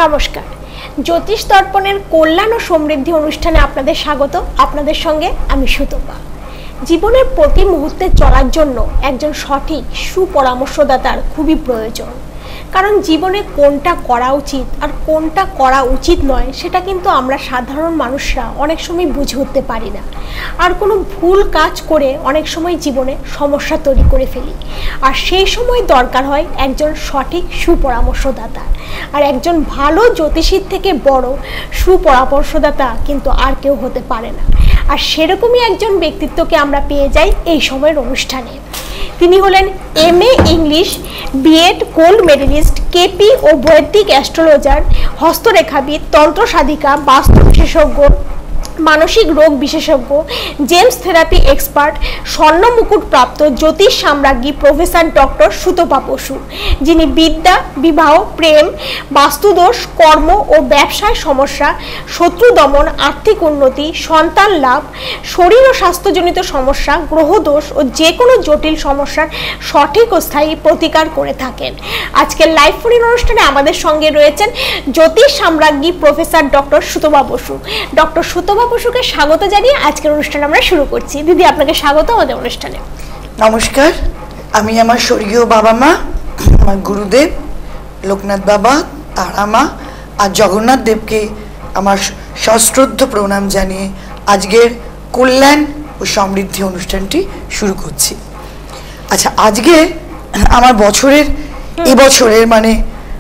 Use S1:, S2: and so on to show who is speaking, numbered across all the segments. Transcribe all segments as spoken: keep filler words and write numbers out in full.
S1: নমস্কার, জ্যোতিষ দর্পণের কল্যাণ ও সমৃদ্ধি অনুষ্ঠানে আপনাদের স্বাগত। আপনাদের সঙ্গে আমি সুতপা। জীবনের প্রতি মুহূর্তে চলার জন্য একজন সঠিক সুপরামর্শদাতার খুবই প্রয়োজন, কারণ জীবনে কোনটা করা উচিত আর কোনটা করা উচিত নয় সেটা কিন্তু আমরা সাধারণ মানুষরা অনেক সময় বুঝে উঠতে পারি না, আর কোনো ভুল কাজ করে অনেক সময় জীবনে সমস্যা তৈরি করে ফেলি। আর সেই সময় দরকার হয় একজন সঠিক সুপরামর্শদাতা, আর একজন ভালো জ্যোতিষীর থেকে বড় সুপরামর্শদাতা কিন্তু আর কেউ হতে পারে না। আর সেরকমই একজন ব্যক্তিত্বকে আমরা পেয়ে যাই এই সময়ের অনুষ্ঠানে। তিনি হলেন M A English, BEd gold medalist, KP ও বৈদিক অ্যাস্ট্রোলজার, হস্তরেখাবিদ, তন্ত্র সাধিকা, বাস্তু বিশেষজ্ঞ, মানসিক রোগ বিশেষজ্ঞ, জেমস থেরাপি এক্সপার্ট, স্বর্ণ মুকুট প্রাপ্ত জ্যোতিষ সাম্রাজ্ঞী প্রফেসর ডক্টর সুতপা বসু, যিনি বিদ্যা, বিবাহ, প্রেম, বাস্তুদোষ, কর্ম ও ব্যবসায় সমস্যা, শত্রু দমন, আর্থিক উন্নতি, সন্তান লাভ, শরীর ও স্বাস্থ্যজনিত সমস্যা, গ্রহদোষ ও যে কোনো জটিল সমস্যার সঠিক ও স্থায়ী প্রতিকার করে থাকেন। আজকের লাইভ ফোন অনুষ্ঠানে আমাদের সঙ্গে রয়েছেন জ্যোতিষ সাম্রাজ্ঞী professor doctor Sutapa Basu. Doctor Sutapa বসুকে স্বাগত জানিয়ে আজকের অনুষ্ঠান আমরা শুরু করছি। দিদি, আপনাকে স্বাগত আমাদের অনুষ্ঠানে।
S2: নমস্কার, আমি আমার স্বর্গীয় বাবা মা, আমার গুরুদেব লোকনাথ বাবা, তারা মা আর জগন্নাথ দেবকে আমার সশ্রদ্ধ প্রণাম জানিয়ে আজকের কল্যাণ ও সমৃদ্ধি অনুষ্ঠানটি শুরু করছি। আচ্ছা, আজকে আমার বছরের এবছরের মানে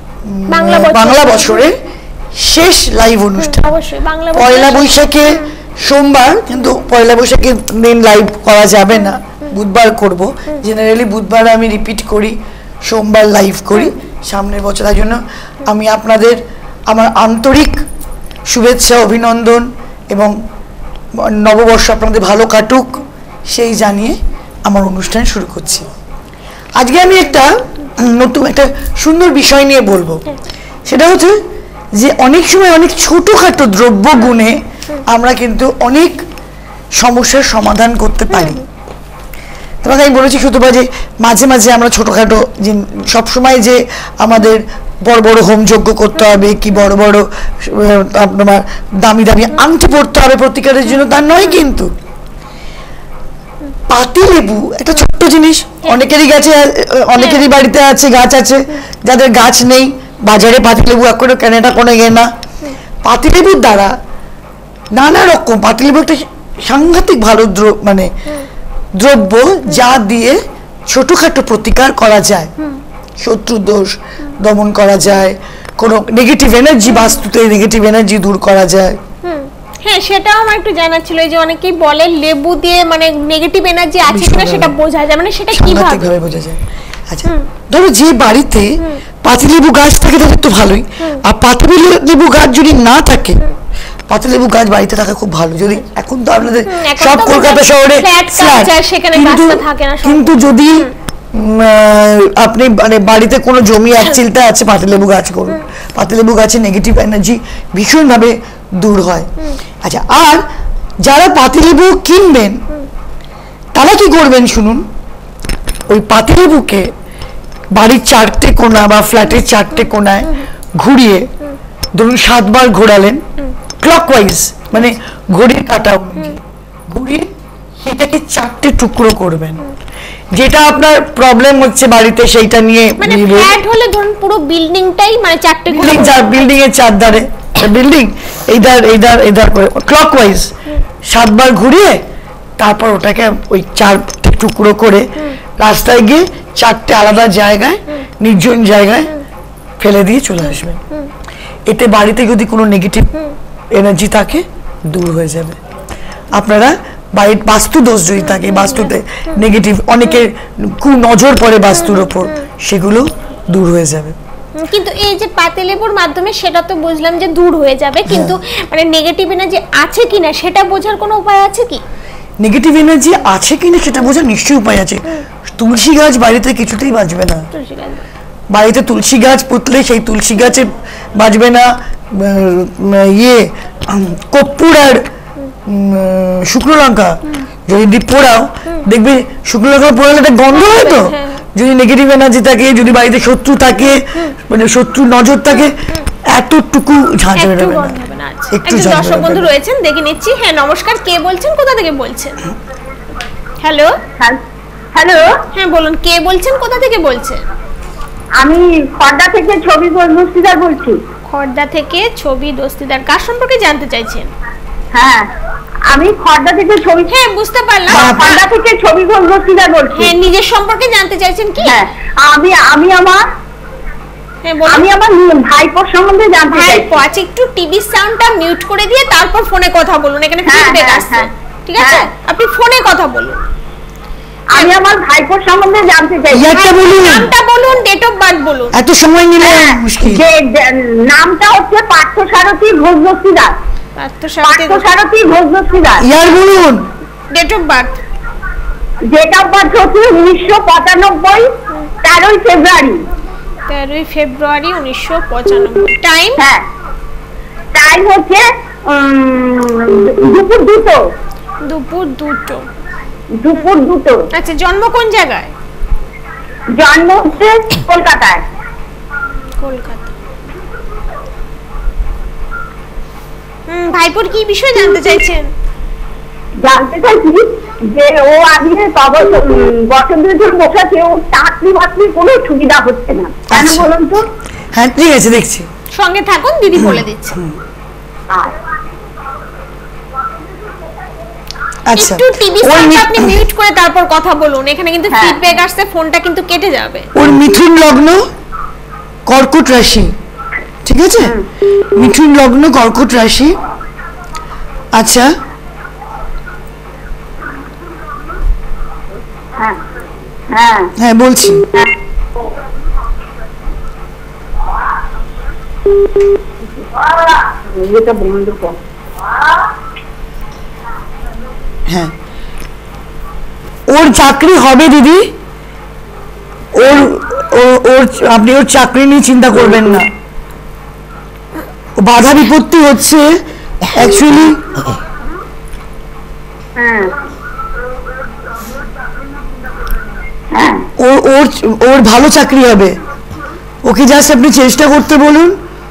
S2: বাংলা বছরের শেষ লাইভ অনুষ্ঠান।
S1: অবশ্যই বাংলা
S2: পয়লা বৈশাখে সোমবার, কিন্তু পয়লা বৈশাখের দিন লাইভ করা যাবে না, বুধবার করব। জেনারেলি বুধবার আমি রিপিট করি, সোমবার লাইভ করি সামনের বছর। তার জন্য আমি আপনাদের আমার আন্তরিক শুভেচ্ছা, অভিনন্দন এবং নববর্ষ আপনাদের ভালো কাটুক সেই জানিয়ে আমার অনুষ্ঠান শুরু করছি। আজকে আমি একটা নতুন একটা সুন্দর বিষয় নিয়ে বলবো। সেটা হচ্ছে যে অনেক সময় অনেক ছোটোখাটো দ্রব্য গুণে আমরা কিন্তু অনেক সমস্যার সমাধান করতে পারি। তোমাকে আমি বলেছি সুতপা যে মাঝে মাঝে আমরা ছোটোখাটো যে সবসময় যে আমাদের বড় বড় হোমযজ্ঞ করতে হবে কি বড় বড় আপনার দামি দামি আংটি পড়তে হবে প্রতিকারের জন্য, তা নয়। কিন্তু পাতিলেবু একটা ছোট্ট জিনিস, অনেকেরই গাছে অনেকেরই বাড়িতে আছে, গাছ আছে। যাদের গাছ নেই, বাজারে পাতিলেবু এখনো কেনাটা কোনো গে না। পাতিলেবুর দ্বারা নানা রকম, পাতিলেবু একটা সাংঘাতিক ভালো মানে দ্রব্য, যা দিয়ে ছোটখাটো প্রতিকার করা যায়, শত্রু দোষ দমন করা যায়, কোনো নেগেটিভ এনার্জি, বাস্তুতে নেগেটিভ এনার্জি দূর করা যায়।
S1: হ্যাঁ, সেটাও আমার একটু জানার ছিল যে অনেকেই বলে লেবু দিয়ে মানে নেগেটিভ এনার্জি আছে কিনা সেটা বোঝা যায়, মানে সেটা কিভাবে
S2: বোঝা যায়? আচ্ছা, ধরো যে বাড়িতে পাতিলেবু গাছ থাকে তাদের তো ভালোই, আর পাতিলেবু গাছ যদি না থাকে, পাতিলেবু গাছ বাড়িতে থাকা খুব ভালো। যদি এখন তো আপনাদের সব কলকাতা শহরে কিন্তু যদি আপনি মানে বাড়িতে কোনো জমি এক চিলতে আছে, পাতিলেবু গাছ করুন। পাতিলেবু গাছে নেগেটিভ এনার্জি ভীষণভাবে দূর হয়। আচ্ছা, আর যারা পাতিলেবু কিনবেন তারা কি করবেন শুনুন। ওই পাতিলেবুকে বাড়ির চারটে কোণা বা ফ্ল্যাটের চারটে কোণায় ঘুরিয়ে, ধরুন সাতবার ঘোরালেন ক্লকওয়াইজ, মানে ঘড়ির কাঁটা ঘুরিয়ে সেটাকে চারটে টুকরো করবেন। যেটা আপনার প্রবলেম হচ্ছে বাড়িতে সেইটা নিয়ে,
S1: মানে ফ্ল্যাট হলে ধরুন পুরো বিল্ডিংটাই মানে চারটে
S2: বিল্ডিং, চার বিল্ডিং এর চার ধারে বিল্ডিং, এইধার এইধার এইধার করে ক্লকওয়াইজ সাতবার ঘুরিয়ে তারপর ওটাকে ওই চারটে টুকরো করে রাস্তায় গিয়ে চারটে আলাদা জায়গায়, নির্জন জায়গায় ফেলে দিয়ে চলে আসবেন। এতে বাড়িতে যদি কোনো নেগেটিভ এনার্জি থাকে দূর হয়ে যাবে। আপনারা বাড়ির বাস্তু দোষ যদি থাকে, বাস্তুতে নেগেটিভ অনেকের কু নজর পড়ে বাস্তুর ওপর, সেগুলো দূর হয়ে যাবে।
S1: কিন্তু এই যে পাতিলেবুর মাধ্যমে সেটা তো বুঝলাম যে দূর হয়ে যাবে, কিন্তু মানে নেগেটিভ এনার্জি আছে কিনা সেটা বোঝার কোনো উপায় আছে কি?
S2: নেগেটিভ এনার্জি আছে কিনা সেটা বোঝার নিশ্চয়ই উপায় আছে। তুলসী গাছ বাড়িতে কিছুতেই বাঁচবে না। বাড়িতে তুলসী গাছ পুতলে সেই তুলসী গাছে বাঁচবে না। ইয়ে কর্পূর আর শুকনো লঙ্কা যদি পোড়াও, দেখবে শুকনো লঙ্কা পোড়ালে একটা গন্ধ হয় তো। যদি নেগেটিভ এনার্জি থাকে, যদি বাড়িতে শত্রু থাকে, মানে শত্রু নজর থাকে, এতটুকু ঝাঁঝ
S1: একটু
S2: বেরোবে
S1: গন্ধ
S2: না
S1: হবে না। আচ্ছা,
S2: একটু
S1: একজন
S2: ঝাঁঝ
S1: দর্শক বন্ধু
S2: বেরোবে না।
S1: রয়েছেন, দেখে নিচ্ছি। হ্যাঁ নমস্কার, কে বলছেন, কোথা থেকে বলছেন? হ্যালো,
S3: হ্যালো,
S1: হ্যাঁ বলুন, কে বলছেন, কোথা থেকে বলছেন?
S3: আমি খড়দা থেকে ছবি দস্তিদার বলছি।
S1: খড়দা থেকে ছবি দস্তিদার, কার সম্পর্কে জানতে চাইছেন?
S3: হ্যাঁ, আমি খড়দা থেকে ছবি
S1: হ্যাঁ বুঝতে পারলাম।
S3: খড়দা থেকে ছবি দস্তিদার বলছি।
S1: হ্যাঁ নিজের সম্পর্কে জানতে চাইছেন কি?
S3: হ্যাঁ, আমি আমি আমার
S1: হ্যাঁ বলুন।
S3: আমি আমার ভাইপোর সম্বন্ধে জানতে চাই।
S1: ভাইপো, আচ্ছা একটু টিভি সাউন্ডটা মিউট করে দিয়ে তারপর ফোনে কথা বলুন, এখানে
S3: হ্যাঁ,
S1: ফিডব্যাক
S3: হ্যাঁ,
S1: আসছে।
S3: হ্যাঁ।
S1: ঠিক আছে,
S3: হ্যাঁ।
S1: আপনি ফোনে কথা বলুন।
S3: আমি আমার ভাইপোর সম্বন্ধে জানতে চাই।
S2: ইয়ারটা বলুন,
S1: নামটা বলুন, ডেট অফ বার্থ বলুন।
S2: এত সময় নিলে
S3: হ্যাঁ,
S2: মুশকিল।
S3: যে যে- নামটা হচ্ছে পার্থসারথী ঘোষ দস্তিদার। পার্থসারথী ঘোষ দস্তিদার।
S2: ইয়ার বলুন।
S1: Date of birth
S3: date of birth হচ্ছে উনিশশো পঁচানব্বই তেরোই ফেব্রুয়ারি।
S1: তেরোই ফেব্রুয়ারি উনিশশো পঁচানব্বই। টাইম?
S3: হ্যাঁ, টাইম হচ্ছে উম, দুপুর দুটো।
S1: দুপুর দুটো।
S3: দুপুর দুটো।
S1: আচ্ছা, জন্ম কোন জায়গায়?
S3: জন্ম হচ্ছে কলকাতায়।
S1: কলকাতা। হুম, ভাইপোর কি বিষয় জানতে চাইছেন?
S3: জানতে চাইছি যে ও আগে তবে বছর দুই ধরে বসেছে, ও চাকরি বাকরি কোনো সুবিধা হচ্ছে না, কেন
S2: আচ্ছা।
S3: বলুন তো?
S2: হ্যাঁ ঠিক আছে, দেখছি।
S1: সঙ্গে থাকুন, দিদি বলে দিচ্ছে।
S3: আর
S2: আচ্ছা,
S1: একটু টিভি
S2: ওর
S1: সাউন্ডটা
S2: মি-
S1: আপনি মিউট করে তারপর কথা বলুন, এখানে কিন্তু
S3: হ্যাঁ।
S1: ফিডব্যাক আসছে, ফোনটা কিন্তু কেটে যাবে।
S2: ওর মিথুন লগ্ন কর্কট রাশি, ঠিক আছে? মিথুন লগ্ন কর্কট রাশি। আচ্ছা,
S3: হ্যাঁ হ্যাঁ
S2: হ্যাঁ বলছি।
S3: এটা বন্ধ কর।
S2: হ্যাঁ, ওর চাকরি হবে দিদি। ওর ও- ওর আপনি ওর চাকরি নিয়ে চিন্তা করবেন না। ও বাধা বিপত্তি হচ্ছে অ্যাকচুয়ালি।
S3: হ্যাঁ
S2: ওর ওর ওর ভালো চাকরি হবে। ওকে জাস্ট আপনি চেষ্টা করতে বলুন।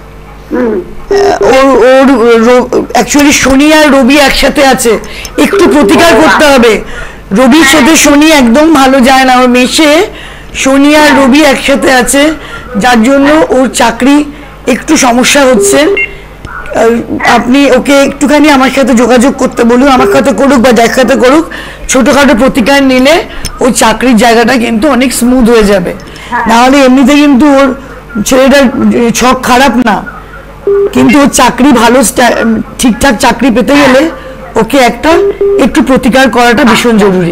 S2: ওর ওর অ্যাকচুয়ালি শনি আর রবি একসাথে আছে, একটু প্রতিকার করতে হবে। রবির সাথে শনি একদম ভালো যায় না, ওর মেশে শনি আর রবি একসাথে আছে, যার জন্য ওর চাকরি একটু সমস্যা হচ্ছে। আহ, আপনি ওকে একটুখানি আমার সাথে যোগাযোগ করতে বলুন, আমার সাথে করুক বা দেখাতে করুক, ছোটখাটো প্রতিকার নিলে ওর চাকরির জায়গাটা কিন্তু অনেক স্মুথ হয়ে যাবে। নাহলে এমনিতে কিন্তু ওর ছেলেটার ছক খারাপ না, কিন্তু ওর চাকরি ভালো স্টা- ঠিকঠাক চাকরি পেতে গেলে ওকে একটা একটু প্রতিকার করাটা ভীষণ জরুরি।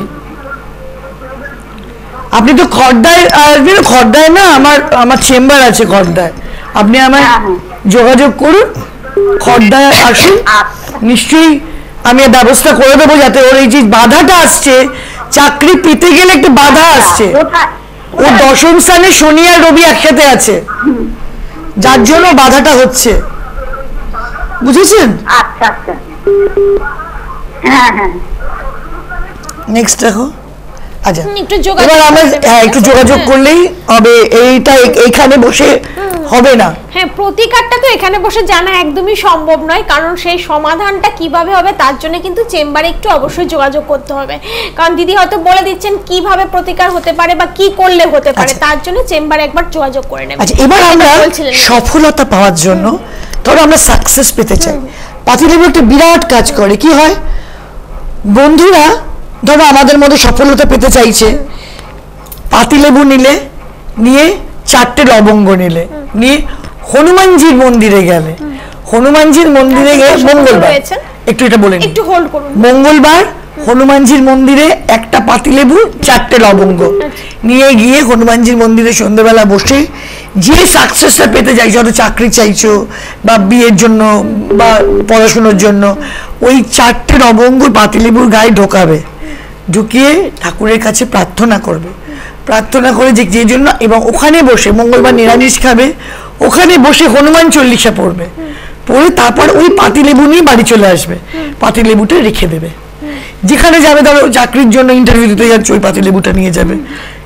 S2: আপনি তো খড়দায় আসবেন, খড়দায় না আমার আমার চেম্বার আছে খড়দায়, আপনি আমায় যোগাযোগ করুন, খড়দায় আসুন, নিশ্চয়ই আমি এর ব্যবস্থা করে দেবো, যাতে ওর এই যে বাধাটা আসছে, চাকরি পেতে গেলে একটা বাধা আসছে।
S3: কোথায়?
S2: ও দশম স্থানে শনি আর রবি একসাথে আছে, যার জন্য বাধাটা হচ্ছে, বুঝেছেন?
S3: আচ্ছা আচ্ছা, হ্যাঁ হ্যাঁ।
S2: নেক্সট দেখো। আচ্ছা,
S1: হুম, একটু যোগাযোগ
S2: এবার আমরা
S1: করতে
S2: হ্যাঁ একটু
S1: হবে।
S2: যোগাযোগ
S1: হ্যাঁ।
S2: করলেই হবে, এইটা এ- এইখানে বসে হবে না।
S1: হ্যাঁ, প্রতিকারটা তো এখানে বসে জানা একদমই সম্ভব নয়, কারণ সেই সমাধানটা কিভাবে হবে তার জন্য কিন্তু চেম্বারে একটু অবশ্যই যোগাযোগ করতে হবে। কারণ দিদি হয়তো বলে দিচ্ছেন কিভাবে প্রতিকার হতে পারে বা কি করলে হতে পারে,
S2: আচ্ছা।
S1: তার জন্য চেম্বারে একবার যোগাযোগ করে নেবেন।
S2: আচ্ছা, এবার আমরা
S1: বলছিলেন।
S2: সফলতা পাওয়ার জন্য, ধরো আমরা সাকসেস পেতে চাই, পাতিলেবু একটা বিরাট কাজ করে। কি হয়, বন্ধুরা ধরো আমাদের মধ্যে সফলতা পেতে চাইছে, পাতিলেবু নিলে, নিয়ে চারটে লবঙ্গ নিলে, নিয়ে হনুমানজির মন্দিরে গেলে, হনুমানজির মন্দিরে গিয়ে
S1: আচ্ছা,
S2: মঙ্গলবার,
S1: রয়েছেন।
S2: একটু এটা বলে নিই।
S1: একটু হোল্ড করুন।
S2: মঙ্গলবার হনুমানজির মন্দিরে একটা পাতিলেবু, চারটে লবঙ্গ নিয়ে গিয়ে হনুমানজির মন্দিরে সন্ধ্যেবেলা বসে যে সাকসেসটা পেতে চাইছো, হয়তো চাকরি চাইছো বা বিয়ের জন্য বা পড়াশোনার জন্য, ওই চারটে লবঙ্গ পাতিলেবুর গায়ে ঢোকাবে, ঢুকিয়ে ঠাকুরের কাছে প্রার্থনা করবে, প্রার্থনা করে যে যে জন্য, এবং ওখানে বসে মঙ্গলবার নিরামিষ খাবে, ওখানে বসে হনুমান চল্লিশা পড়বে, পড়ে তারপর ওই পাতিলেবু নিয়ে বাড়ি চলে আসবে, পাতিলেবুটা রেখে দেবে। যেখানে যাবে, ধরো চাকরির জন্য ইন্টারভিউ দিতে যাচ্ছে, ওই পাতিলেবুটা নিয়ে যাবে,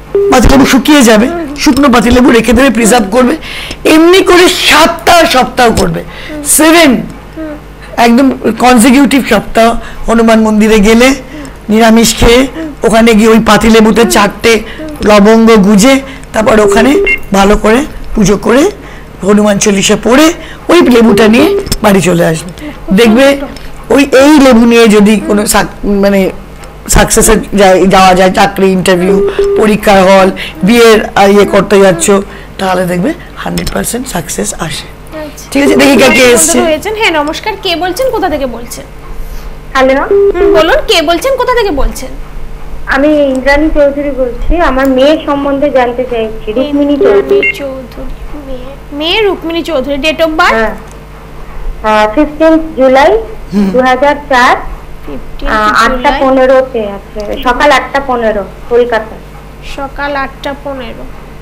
S2: পাতিলেবু শুকিয়ে যাবে, শুকনো পাতিলেবু রেখে দেবে, প্রিজার্ভ করবে, এমনি করে সাতটা সপ্তাহ করবে, সেভেন একদম কনজিকিউটিভ সপ্তাহ। হনুমান মন্দিরে গেলে নিরামিষ খেয়ে ওখানে গিয়ে ওই পাতিলেবুতে চারটে লবঙ্গ গুজে তারপর ওখানে ভালো করে পুজো করে হনুমান চল্লিশা পড়ে ওই লেবুটা নিয়ে বাড়ি চলে আসবে। দেখবে ওই এই লেবু নিয়ে যদি কোনো মানে সাকসেসে যাওয়া যায়, চাকরি ইন্টারভিউ পরীক্ষার হল বিয়ের ইয়ে করতে যাচ্ছ, তাহলে দেখবে হান্ড্রেড পার্সেন্ট সাকসেস আসে। ঠিক আছে, দেখি কে এসছে।
S1: হ্যাঁ নমস্কার, কে বলছেন, কোথা থেকে বলছেন?
S3: হ্যালো,
S1: বলুন কে বলছেন, কোথা থেকে বলছেন?
S3: আমি ইন্দ্রাণী চৌধুরী বলছি। আমার মেয়ের সম্বন্ধে জানতে চাইছি। রুক্মিণী চৌধুরী।
S1: চৌধুরী মেয়ে, মেয়ে Rukmini Chowdhury. Date of birth
S3: fifteenth July দু হাজার চার, আটটা পনেরোতে আছে, সকাল আটটা পনেরো, কলকাতা।
S1: সকাল আটটা পনেরো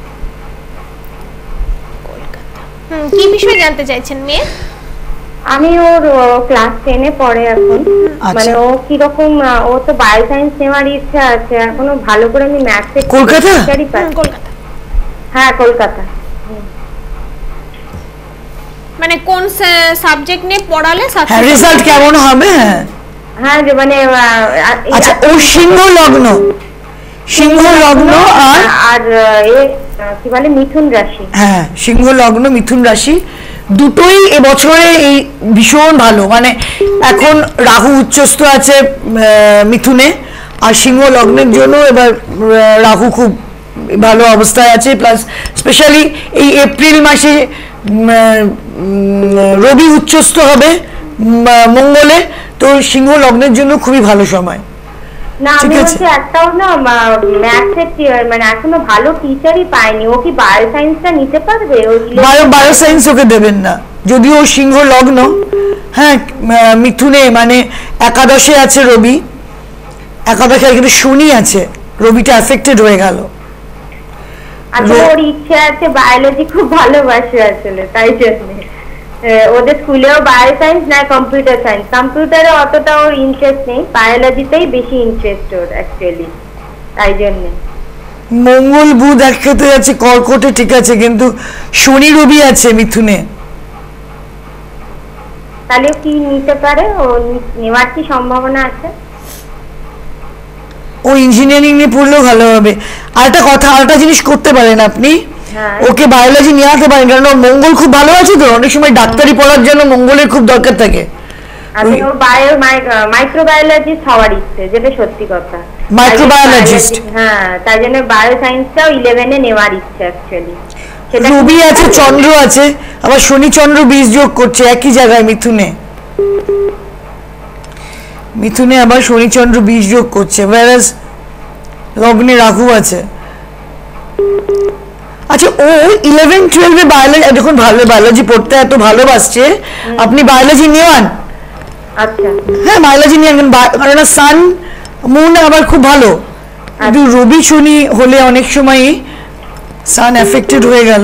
S1: কলকাতা। হুম, কি বিষয়ে জানতে চাইছেন মেয়ে?
S3: আমি ওর ক্লাস টেনে পড়ে এখন, মানে ও কিরকম, ও তো বায়ো সায়েন্স নেওয়ার ইচ্ছা আছে, এখনো ভালো করে আমি ম্যাথে
S2: কলকাতা।
S1: কলকাতা,
S3: হ্যাঁ কলকাতা।
S1: মানে কোন সাবজেক্ট নিয়ে পড়ালে
S2: রেজাল্ট কেমন হবে?
S3: হ্যাঁ যে মানে
S2: আচ্ছা, ও সিংহ লগ্ন, সিংহ লগ্ন আর
S3: আর এ কি বলে মিথুন রাশি।
S2: হ্যাঁ, সিংহ লগ্ন মিথুন রাশি দুটোই এবছরে এই ভীষণ ভালো। মানে এখন রাহু উচ্চস্থ আছে মিথুনে, আর সিংহ লগ্নের জন্য এবার রাহু খুব ভালো অবস্থায় আছে। প্লাস স্পেশালি এই এপ্রিল মাসে রবি উচ্চস্থ হবে মঙ্গলে, তো সিংহ লগ্নের জন্য খুবই ভালো সময়।
S3: না আমি বলছি একটাও না ম্যাথের মানে এখনো ভালো টিচারই পায়নি। ও কি বায়ো সায়েন্সটা নিতে পারবে?
S2: বায়ো বায়ো সায়েন্স ওকে দেবেন না, যদিও সিংহ লগ্ন, হ্যাঁ মিথুনে মানে একাদশে আছে রবি, একাদশে কিন্তু শনি আছে, রবিটা এফেক্টেড হয়ে গেল।
S3: আসলে ওর ইচ্ছা আছে, বায়োলজি খুব ভালোবাসে আসলে, তাই জন্য ওদের স্কুলেও বায়ো সায়েন্স না কম্পিউটার সায়েন্স, কম্পিউটারে অতটা ওর ইন্টারেস্ট নেই, বায়োলজিতেই বেশি ইন্টারেস্ট ওর অ্যাকচুয়ালি, তাই জন্য।
S2: মঙ্গল বুধ একসাথে আছে কর্কটে, ঠিক আছে, কিন্তু শনি রবি আছে মিথুনে।
S3: তাহলে কি নিতে পারে? ও নেওয়ার কি সম্ভাবনা আছে?
S2: ও ইঞ্জিনিয়ারিং নিয়ে পড়লেও ভালো হবে। আর একটা কথা, আর একটা জিনিস করতে পারেন আপনি, ওকে বায়োলজি নিয়ে আসতে পারেন, কারণ মঙ্গল খুব ভালো আছে তো, অনেক সময় ডাক্তারি পড়ার জন্য মঙ্গলের খুব দরকার থাকে।
S3: মাইক্রোবায়োলজিস্ট হওয়ার ইচ্ছে, যেটা সত্যি কথা,
S2: মাইক্রোবায়োলজিস্ট।
S3: হ্যাঁ, তাই জন্য বায়ো সায়েন্সটাও ইলেভেনে নেওয়ার ইচ্ছে অ্যাকচুয়ালি।
S2: রবি আছে, চন্দ্র আছে, আবার শনি চন্দ্র বীজ যোগ করছে একই জায়গায় মিথুনে, মিথুনে আবার শনি চন্দ্র বীজ যোগ করছে, whereas লগ্নে রাহু আছে। আচ্ছা, ও ইলেভেন টুয়েলভে বায়োলজি যখন ভালো বায়োলজি পড়তে এত ভালোবাসছে, আপনি বায়োলজি নেওয়ান।
S3: আচ্ছা,
S2: হ্যাঁ বায়োলজি নিয়ে, কারণ সান মুন আবার খুব ভালো, কিন্তু রবি শনি হলে অনেক সময় সান এফেক্টেড হয়ে গেল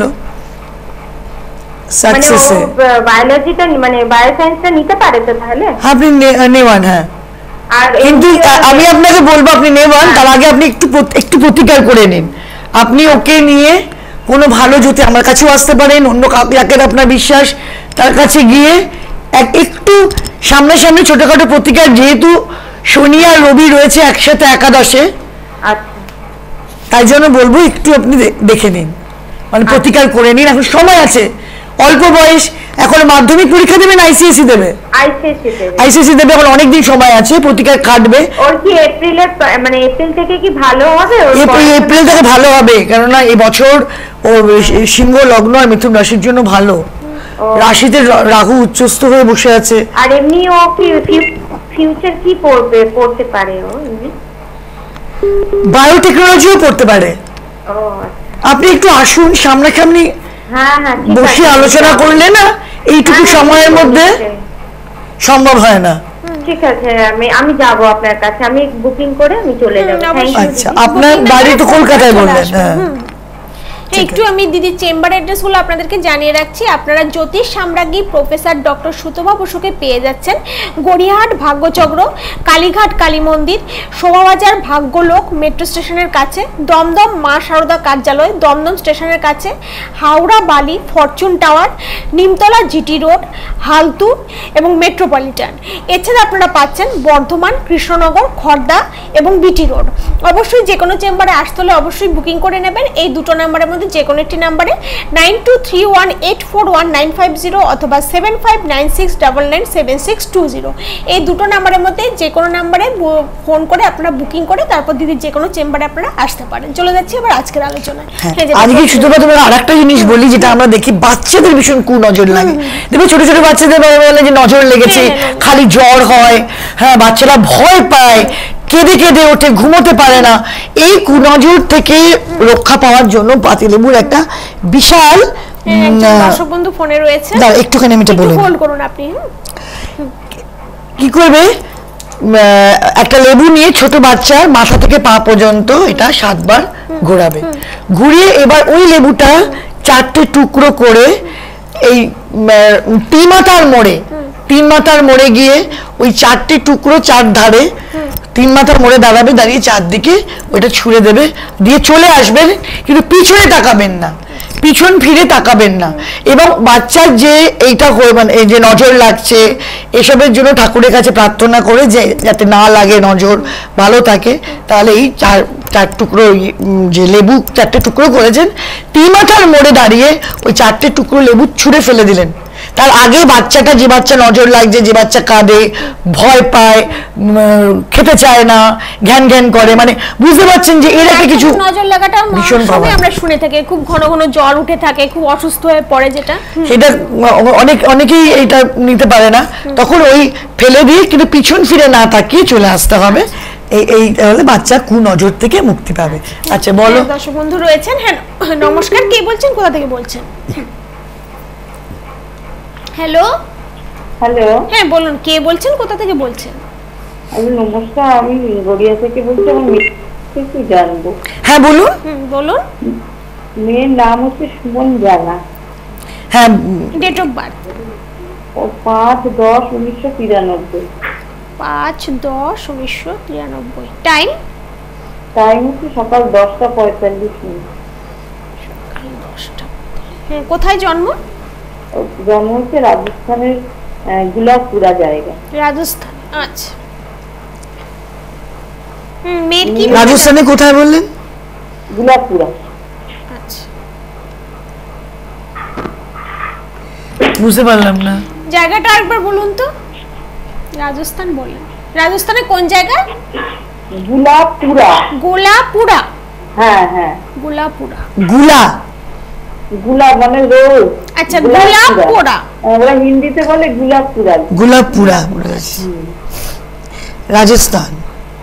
S2: সাকসেসে।
S3: বায়োলজিটা মানে বায়ো সায়েন্সটা নিতে পারে তো তাহলে?
S2: আপনি নেওয়ান, হ্যাঁ, কিন্তু আমি আপনাকে বলবো আপনি নেওয়ান, তার আগে আপনি একটু একটু প্রতিকার করে নিন। আপনি ওকে নিয়ে কোনো ভালো জ্যোতি, আমার কাছেও আসতে পারেন, অন্য কাউকে আপনার বিশ্বাস, তার কাছে গিয়ে একটু সামনাসামনি ছোটখাটো প্রতিকার, যেহেতু শনি আর রবি রয়েছে একসাথে একাদশে, তাই জন্য বলবো একটু আপনি দেখে নিন, মানে প্রতিকার করে নিন, এখন সময় আছে, অল্প বয়স, এখন মাধ্যমিক পরীক্ষা দেবেন, আইসিএসসি দেবে, আইসিএসসি দেবে, এখন অনেকদিন সময় আছে, প্রতিকার কাটবে।
S3: ওর কি এপ্রিলের মানে এপ্রিল থেকে কি ভালো হবে?
S2: এপ্রিল থেকে ভালো হবে, কেননা এই বছর ও সিংহ লগ্ন আর মিথুন রাশির জন্য ভালো, রাশিতে রাহু উচ্চস্থ হয়ে বসে আছে।
S3: আর এমনি ও কি ফিউচার কি পড়বে, পড়তে পারে ও?
S2: বায়োটেকনোলজিও পড়তে পারে। আপনি একটু আসুন সামনাসামনি, বসে আলোচনা করলে না এইটুকু সময়ের মধ্যে সম্ভব হয় না।
S3: ঠিক আছে, আমি আমি যাব আপনার কাছে, আমি বুকিং করে আমি চলে যাব।
S2: আচ্ছা, আপনার বাড়ি তো কলকাতায় বললেন? হ্যাঁ,
S1: একটু আমি দিদি চেম্বার অ্যাড্রেসগুলো আপনাদেরকে জানিয়ে রাখছি। আপনারা জ্যোতিষ সাম্রাজ্ঞী প্রফেসর ডক্টর সুতপা বসুকে পেয়ে যাচ্ছেন গড়িয়াহাট ভাগ্যচক্র, কালীঘাট কালী মন্দির, শোভাবাজার ভাগ্যলোক মেট্রো স্টেশনের কাছে, দমদম মা শারদা কার্যালয় দমদম স্টেশনের কাছে, Howrah Bally fortune tower, Nimtala GT road, হালতুর এবং মেট্রোপলিটন। এছাড়া আপনারা পাচ্ছেন বর্ধমান, কৃষ্ণনগর, খড়দা এবং বিটি রোড। অবশ্যই যে কোনো চেম্বারে আসতে হলে অবশ্যই বুকিং করে নেবেন এই দুটো নাম্বারের মধ্যে যে কোনো একটি নাম্বারে, nine two three one eight four one nine five zero অথবা seven five nine six double nine seven six two zero. এই দুটো নাম্বারের মধ্যে যে কোনো নাম্বারে ফোন করে আপনারা বুকিং করে তারপর দিদির যে কোনো চেম্বারে আপনারা আসতে পারেন। চলে যাচ্ছি এবার আজকের আলোচনায়।
S2: আজকে শুধু তোমার আরেকটা জিনিস বলি যেটা আমরা দেখি বাচ্চাদের ভীষণ কুনজর লাগে। দেখবে ছোট ছোট বাচ্চাদের বলে যে নজর লেগেছে, খালি জ্বর হয়, হ্যাঁ বাচ্চারা ভয় পায়, কেঁদে কেঁদে ওঠে, ঘুমোতে পারে না। এই কুনজর থেকে রক্ষা পাওয়ার জন্য পাতিলেবুর একটা বিশাল
S1: দর্শক বন্ধু ফোনে রয়েছে,
S2: দাঁড়া একটুখানি আমি এটা বলি,
S1: হোল্ড করুন আপনি।
S2: কি করবে, একটা লেবু নিয়ে ছোট বাচ্চার মাথা থেকে পা পর্যন্ত এটা সাতবার ঘোরাবে, ঘুরিয়ে এবার ওই লেবুটা চারটে টুকরো করে এই তিন মাথার মোড়ে তিন মাথার মোড়ে গিয়ে ওই চারটে টুকরো চার ধারে তিন মাথার মোড়ে দাঁড়াবে, দাঁড়িয়ে চারদিকে ওইটা ছুঁড়ে দেবে, দিয়ে চলে আসবেন, কিন্তু পিছনে তাকাবেন না, পিছন ফিরে তাকাবেন না। এবং বাচ্চার যে এইটা মানে এই যে নজর লাগছে এসবের জন্য ঠাকুরের কাছে প্রার্থনা করে যে যাতে না লাগে, নজর ভালো থাকে, তাহলে এই চার চার টুকরো যে লেবু চারটে টুকরো করেছেন তিন মাথার মোড়ে দাঁড়িয়ে ওই চারটে টুকরো লেবু ছুঁড়ে ফেলে দিলেন। তার আগে বাচ্চাটা, যে বাচ্চা নজর লাগছে, যে বাচ্চা কাঁদে, ভয় পায়, খেতে চায় না, ঘ্যান ঘ্যান করে, মানে বুঝতে পারছেন যে এর একটা কিছু
S1: নজর লাগাটা ভীষণ আমরা শুনে থাকি, খুব ঘন ঘন জ্বর উঠে থাকে, খুব অসুস্থ হয়ে পড়ে, যেটা
S2: এটা অনেক অনেকেই এটা নিতে পারে না, তখন ওই ফেলে দিয়ে কিন্তু পিছন ফিরে না তাকিয়ে চলে আসতে হবে। এই এই তাহলে বাচ্চা কুনজর থেকে মুক্তি পাবে। আচ্ছা বলো।
S1: দর্শক বন্ধু রয়েছেন। হ্যাঁ নমস্কার, কে বলছেন, কোথা থেকে বলছেন? হ্যালো
S3: হ্যালো,
S1: হ্যাঁ বলুন, কে বলছেন, কোথা থেকে বলছেন?
S3: আমি নমস্কার, আমি গড়িয়া থেকে বলছি, আমার মেয়ে জানবো।
S2: হ্যাঁ বলুন।
S1: হুম বলুন।
S3: মেয়ের নাম হচ্ছে সুমন জানা।
S2: হ্যাঁ,
S1: ডেট অফ বার্থ
S3: ও পাঁচ দশ উনিশশো তিরানব্বই।
S1: পাঁচ দশ উনিশশো তিরানব্বই। টাইম?
S3: টাইম হচ্ছে সকাল দশটা পঁয়তাল্লিশ মিনিট।
S1: সকাল দশটা। হ্যাঁ, কোথায় জন্ম?
S3: জন্ম হচ্ছে রাজস্থানের গুলাবপুরা জায়গা।
S1: রাজস্থান। আচ্ছা। হুম, মেয়ের কি?
S2: রাজস্থানে কোথায় বললেন?
S3: গুলাবপুরা।
S1: আচ্ছা,
S2: বুঝতে পারলাম না
S1: জায়গাটা একবার বলুন তো। রাজস্থান বললেন, রাজস্থানে কোন জায়গা?
S3: গুলাবপুরা।
S1: গোলাপুরা।
S3: হ্যাঁ হ্যাঁ,
S1: গোলাপুরা।
S2: গুলা
S3: গুলা মানে রোজ।
S1: আচ্ছা, গোলাপুরা।
S3: ওরা হিন্দিতে বলে গুলাবপুরা।
S2: গুলাবপুরা রাজস্থান।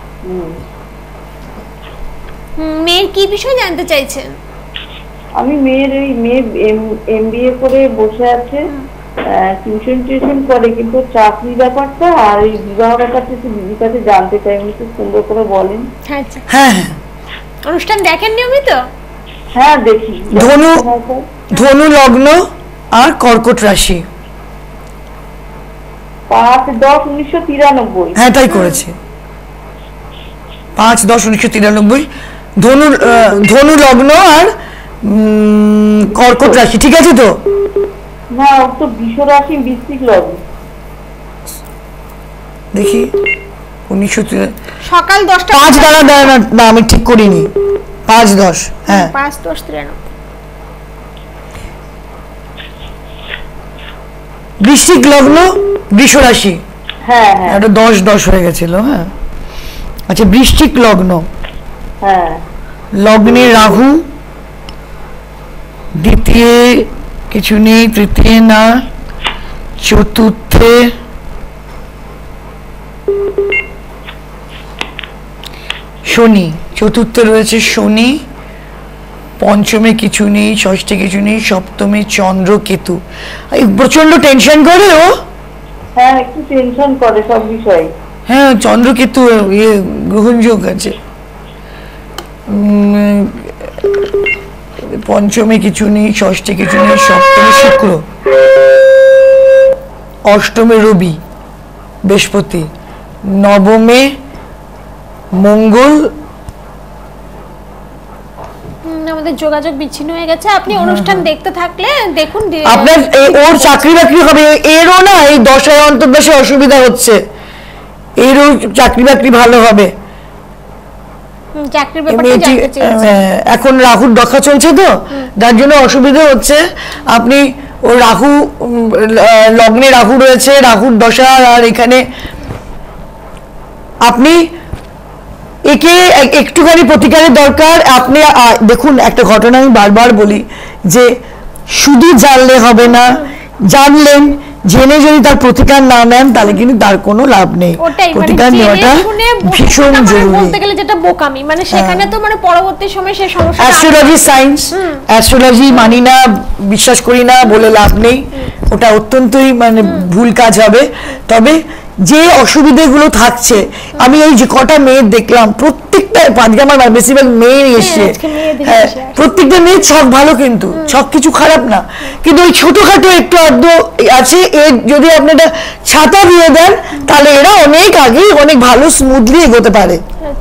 S1: মেয়ের কি বিষয় জানতে চাইছেন?
S3: আমি মেয়ের এই মেয়ে এমবিএ করে বসে আছে, টিউশন টিউশন করে, কিন্তু চাকরি ব্যাপারটা আর এই বিবাহ ব্যাপারটা একটু দিদির কাছে জানতে চাই, উনি একটু সুন্দর করে বলেন।
S1: হ্যাঁ
S2: হ্যাঁ,
S1: অনুষ্ঠান দেখেন নিয়মিত?
S3: হ্যাঁ দেখি।
S2: ধনু ধনু লগ্ন আর কর্কট রাশি।
S3: পাঁচ দশ উনিশশো তিরানব্বই।
S2: হ্যাঁ তাই করেছে, পাঁচ দশ উনিশশো তিরানব্বই। ধনু ধনু লগ্ন আর কর্কট রাশি, ঠিক আছে তো?
S3: না, ও তো বৃষ রাশি বৃশ্চিক লগ্ন।
S2: দেখি উনিশশো
S1: সকাল দশটা।
S2: পাঁচ দাঁড়া দাঁড়া না, আমি ঠিক করিনি। পাঁচ দশ, হ্যাঁ
S1: পাঁচ দশ তিরানব্বই।
S2: বৃশ্চিক লগ্ন বৃষ রাশি।
S3: হ্যাঁ হ্যাঁ,
S2: এটা দশ দশ হয়ে গেছিল। হ্যাঁ আচ্ছা, বৃশ্চিক লগ্ন।
S3: হ্যাঁ,
S2: লগ্নে রাহু, দ্বিতীয় কিছু নেই, তৃতীয় না, চতুর্থে শনি, চতুর্থে রয়েছে শনি, পঞ্চমে কিছু নেই, ষষ্ঠে কিছু নেই, সপ্তমে চন্দ্র কেতু। প্রচন্ড টেনশন করে ও।
S3: হ্যাঁ একটু টেনশন করে সব বিষয়ে।
S2: হ্যাঁ চন্দ্র কেতু ইয়ে গ্রহণযোগ আছে। পঞ্চমে কিছু নেই, ষষ্ঠে কিছু নেই, সপ্তমে শুক্র, অষ্টমে রবি বৃহস্পতি, নবমে মঙ্গল।
S1: আমাদের যোগাযোগ বিচ্ছিন্ন হয়ে গেছে। আপনি অনুষ্ঠান দেখতে থাকলে দেখুন
S2: আপনার ওর চাকরি বাকরি হবে, এরও না এই দশায় অন্তর্দশে অসুবিধা হচ্ছে, এরও চাকরি বাকরি ভালো হবে।
S1: চাকরির ব্যাপারটা জানতে চেয়েছি।
S2: এখন রাহুর দশা চলছে তো, যার জন্য অসুবিধা হচ্ছে। আপনি ও রাহু লগ্নে রাহু রয়েছে, রাহুর দশা, আর এখানে আপনি একে একটুখানি প্রতিকারের দরকার। আপনি দেখুন, একটা ঘটনা আমি বারবার বলি যে শুধু জানলে হবে না, জানলেন জেনে যদি তার প্রতিকার না নেন তাহলে কিন্তু তার কোনো লাভ নেই। প্রতিকার নেওয়াটা ভীষণ জরুরি।
S1: বলতে গেলে যেটা বোকামি, মানে সেখানে তো মানে পরবর্তী সময়ে সেই সমস্যা।
S2: অ্যাস্ট্রোলজি সায়েন্স, অ্যাস্ট্রোলজি মানি না, বিশ্বাস করি না বলে লাভ নেই, ওটা অত্যন্তই মানে ভুল কাজ হবে। তবে যে অসুবিধাগুলো থাকছে, আমি এই যে কটা মেয়ে দেখলাম, প্রত্যেকটা আজকে আমার বেশিরভাগ মেয়ে এসছে, হ্যাঁ প্রত্যেকটা মেয়ের ছক ভালো, কিন্তু ছক কিছু খারাপ না, কিন্তু ওই ছোটখাটো একটু আধ আছে, এর যদি আপনি একটা ছাতা দিয়ে দেন তাহলে এরা অনেক আগে অনেক ভালো স্মুথলি এগোতে পারে।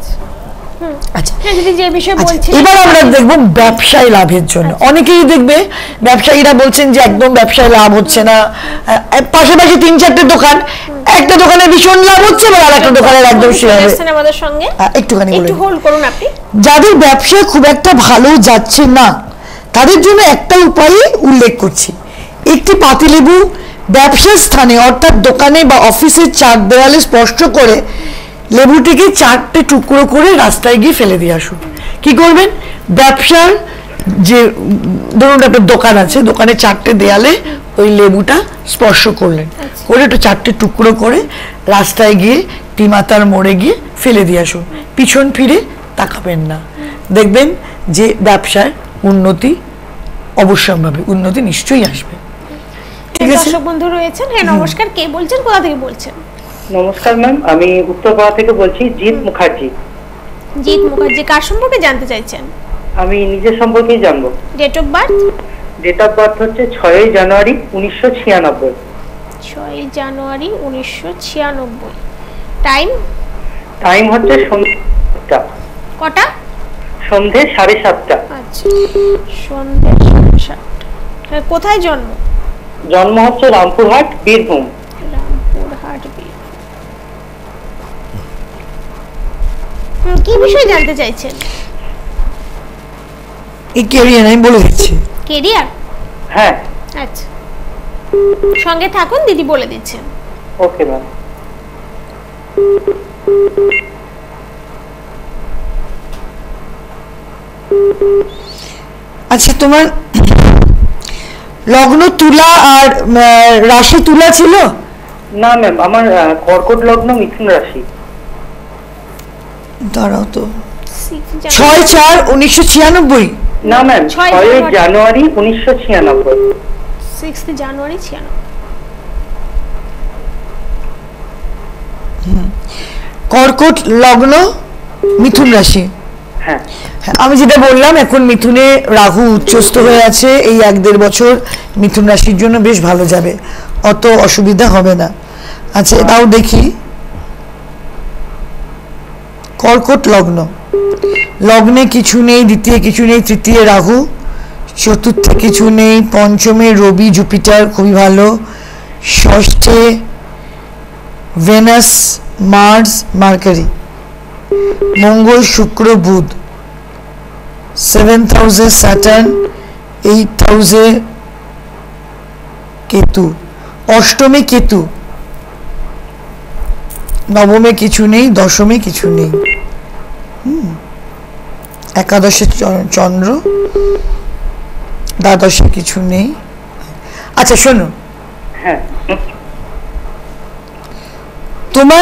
S2: আচ্ছা, এবার আমরা দেখবো ব্যবসায় লাভের জন্য। অনেকেই দেখবে ব্যবসায়ীরা বলছেন যে একদম ব্যবসায় লাভ হচ্ছে না, পাশাপাশি তিন চারটে দোকান, একটা দোকানে ভীষণ লাভ হচ্ছে এবং আর একটা দোকানের একদম শেয়ার
S1: আমাদের সঙ্গে
S2: একটুখানি
S1: একটু হোল্ড করুন আপনি।
S2: যাদের ব্যবসা খুব একটা ভালো যাচ্ছে না তাদের জন্য একটা উপায় উল্লেখ করছি। একটি পাতিলেবু ব্যবসার স্থানে অর্থাৎ দোকানে বা অফিসের চার দেওয়ালে স্পষ্ট করে লেবুটিকে চারটে টুকরো করে রাস্তায় গিয়ে ফেলে দিয়ে আসুন। কি করবেন? ব্যবসার যে ধরুন একটা দোকান আছে, দোকানে চারটে দেয়ালে ওই লেবুটা স্পর্শ করলেন, করে একটু চারটে টুকরো করে রাস্তায় গিয়ে টিমাতার মোড়ে গিয়ে ফেলে দিয়ে আসুন। পিছন ফিরে তাকাবেন না, দেখবেন যে ব্যবসায় উন্নতি অবশ্যম্ভাবী, উন্নতি নিশ্চয়ই আসবে। ঠিক আছে,
S1: দর্শক বন্ধু রয়েছেন। হ্যাঁ নমস্কার, কে বলছেন, কোথা থেকে বলছেন?
S4: নমস্কার ম্যাম, আমি উত্তরপাড়া থেকে বলছি, জিৎ মুখার্জি।
S1: জিৎ মুখার্জি, কার সম্পর্কে জানতে চাইছেন?
S4: আমি নিজের সম্পর্কেই জানবো।
S1: Date of birth?
S4: Date of birth হচ্ছে ছয়ই জানুয়ারি উনিশশো ছিয়ানব্বই।
S1: ছয়ই জানুয়ারি উনিশশো ছিয়ানব্বই। টাইম?
S4: টাইম হচ্ছে সন্ধ্যা
S1: কটা?
S4: সন্ধ্যে সাড়ে সাতটা।
S1: আচ্ছা, সন্ধ্যে সাড়ে সাতটা। কোথায় জন্ম?
S4: জন্ম হচ্ছে রামপুরহাট, বীরভূম।
S1: রামপুরহাট, বীরভূম। কি বিষয় জানতে চাইছেন?
S2: এই ক্যারিয়ার আমি বলে দিচ্ছি।
S1: ক্যারিয়ার?
S4: হ্যাঁ।
S1: আচ্ছা, সঙ্গে থাকুন, দিদি বলে দিচ্ছেন।
S4: Okay ma'am.
S2: আচ্ছা, তোমার লগ্ন তুলা আর রাশি তুলা ছিল?
S4: না ম্যাম, আমার কর্কট লগ্ন, মিথুন রাশি।
S2: দাঁড়াও তো, ছয় চার উনিশশো ছিয়ানব্বই।
S4: না ম্যাম, ছয় জানুয়ারি উনিশশো ছিয়ানব্বই।
S1: সিক্স জানুয়ারি ছিয়ানব্বই।
S2: কর্কট লগ্ন, মিথুন রাশি।
S4: হ্যাঁ,
S2: আমি যেটা বললাম, এখন মিথুনে রাহু উচ্চস্থ হয়ে আছে, এই এক দেড় বছর মিথুন রাশির জন্য বেশ ভালো যাবে, অত অসুবিধা হবে না। আচ্ছা, এটাও দেখি। কর্কট লগ্ন, লগ্নে কিছু নেই, দ্বিতীয় কিছু নেই, তৃতীয় রাহু, চতুর্থে কিছু নেই, পঞ্চমে রবি জুপিটার খুবই ভালো, ষষ্ঠে ভেনাস মার্স মার্কারি, মঙ্গল শুক্র বুধ, সেভেন্থ হাউসে স্যাটার্ন, এইথ হাউসে কেতু, অষ্টমে কেতু, নবমে কিছু নেই, দশমে কিছু নেই, হুম একাদশে চন্দ্র, দ্বাদশে কিছু নেই। আচ্ছা শোনো,
S4: হ্যাঁ
S2: তোমার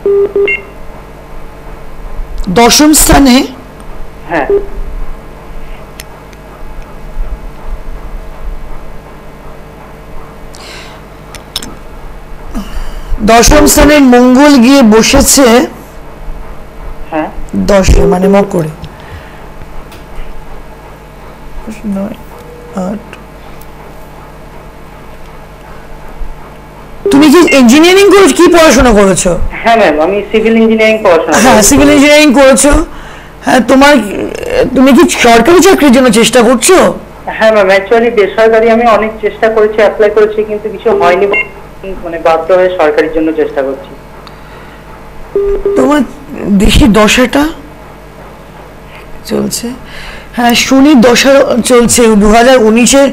S2: দশম স্থানে,
S4: হ্যাঁ
S2: দশম স্থানে মঙ্গল গিয়ে বসেছে
S4: হ্যাঁ
S2: দশে, মানে মকরে। নয় আট। তুমি কি ইঞ্জিনিয়ারিং করেছো, কি পড়াশোনা করেছো?
S4: হ্যাঁ ম্যাম, আমি সিভিল ইঞ্জিনিয়ারিং পড়াশোনা
S2: হ্যাঁ
S4: করেছি।
S2: সিভিল ইঞ্জিনিয়ারিং করেছো। হ্যাঁ তোমার, তুমি কি সরকারি চাকরির জন্য চেষ্টা করছো?
S4: হ্যাঁ ম্যাম, অ্যাকচুয়ালি বেসরকারি আমি অনেক চেষ্টা করেছি, অ্যাপ্লাই করেছি, কিন্তু কিছু হয়নি, মানে বাধ্য হয়ে সরকারির জন্য চেষ্টা করছি।
S2: তোমার দেশি দশাটা চলছে, হ্যাঁ শনির দশা চলছে দু হাজার উনিশের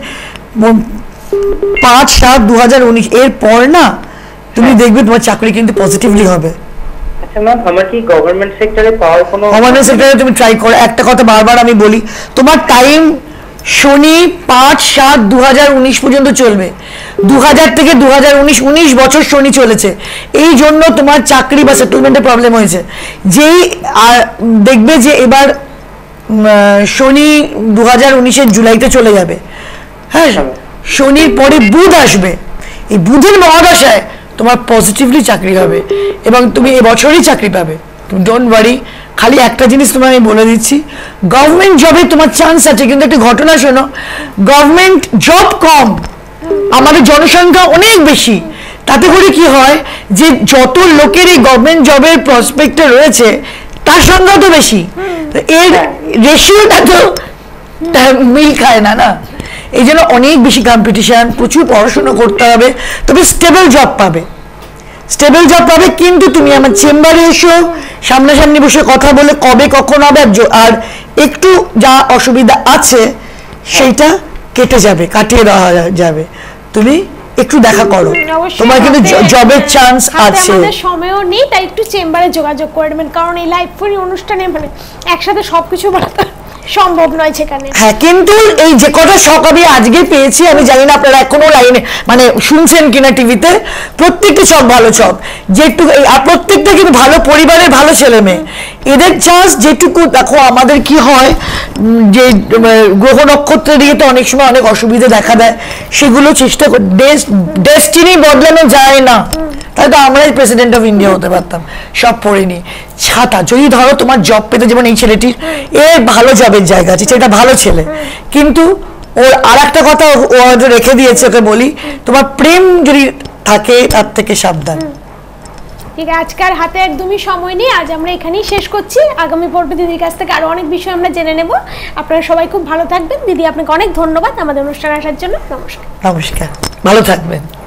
S2: পাঁচ সাত দু হাজার উনিশ এর পর না তুমি দেখবে তোমার চাকরি কিন্তু পজিটিভলি হবে।
S4: আচ্ছা ম্যাম, আমার কি গভর্নমেন্ট সেক্টরে পাওয়ার কোনো?
S2: গভর্নমেন্ট সেক্টরে তুমি ট্রাই করো। একটা কথা বারবার আমি বলি, তোমার টাইম শনি পাঁচ সাত দু হাজার উনিশ পর্যন্ত চলবে। দু হাজার থেকে দু হাজার উনিশ উনিশ বছর শনি চলেছে, এই জন্য তোমার চাকরি বা সেটেলমেন্টের প্রবলেম হয়েছে। যেই আর দেখবে যে এবার শনি দু হাজার উনিশের জুলাইতে চলে যাবে, হ্যাঁ শনির পরে বুধ আসবে, এই বুধের মহাদশায় তোমার পজিটিভলি চাকরি হবে এবং তুমি এবছরই চাকরি পাবে। তুমি ডোন্ট ওয়ারি। খালি একটা জিনিস তোমায় আমি বলে দিচ্ছি, গভর্নমেন্ট জবে তোমার চান্স আছে, কিন্তু একটা ঘটনা শোনো, গভর্নমেন্ট জব কম, আমাদের জনসংখ্যা অনেক বেশি, তাতে করে কি হয় যে যত লোকের এই গভর্নমেন্ট জবের প্রসপেক্টে রয়েছে তার সংখ্যা তো বেশি, এর রেশিওটা তো মিল খায় না না, এই জন্য অনেক বেশি কম্পিটিশন, প্রচুর পড়াশোনা করতে হবে, তবে স্টেবল জব পাবে, স্টেবল জব পাবে। কিন্তু তুমি আমার চেম্বারে এসো, সামনাসামনি বসে কথা বলে কবে কখন হবে, আর একটু যা অসুবিধা আছে সেইটা কেটে যাবে, কাটিয়ে দেওয়া যাবে। তুমি একটু দেখা করো, তোমার কিন্তু জবের চান্স আছে।
S1: আমাদের সময়ও নেই, তাই একটু চেম্বারে যোগাযোগ করে নেবেন, কারণ এই লাইভ ফোন অনুষ্ঠানে মানে একসাথে সবকিছু বলা সম্ভব নয় সেখানে।
S2: হ্যাঁ, কিন্তু এই যে কটা শখ আমি আজকে পেয়েছি, আমি জানি না আপনারা এখনো লাইনে মানে শুনছেন কিনা টিভিতে, প্রত্যেকটি সব ভালো ছক, যেটুকু আর প্রত্যেকটা কিন্তু ভালো পরিবারের ভালো ছেলে মেয়ে, এদের চান্স যেটুকু দেখো। আমাদের কি হয় যে গ্রহ নক্ষত্রের দিকে তো অনেক সময় অনেক অসুবিধা দেখা দেয়, সেগুলো চেষ্টা করি, ডেস্টিনি বদলানো যায় না, তাহলে তো আমরাই প্রেসিডেন্ট অফ ইন্ডিয়া হতে পারতাম, সব পড়িনি। ছাতা যদি ধরো তোমার জব পেতে, যেমন এই ছেলেটির এর ভালো জবের জায়গা আছে, সেটা ভালো ছেলে, কিন্তু ওর আর একটা কথা ও হয়তো রেখে দিয়েছে, ওকে বলি তোমার প্রেম যদি থাকে তার থেকে সাবধান।
S1: ঠিক আছে, আজকাল হাতে একদমই সময় নেই, আজ আমরা এখানেই শেষ করছি। আগামী পর্বে দিদির কাছ থেকে আরো অনেক বিষয় আমরা জেনে নেব। আপনারা সবাই খুব ভালো থাকবেন। দিদি আপনাকে অনেক ধন্যবাদ আমাদের অনুষ্ঠানে আসার জন্য। নমস্কার।
S2: নমস্কার, ভালো থাকবেন।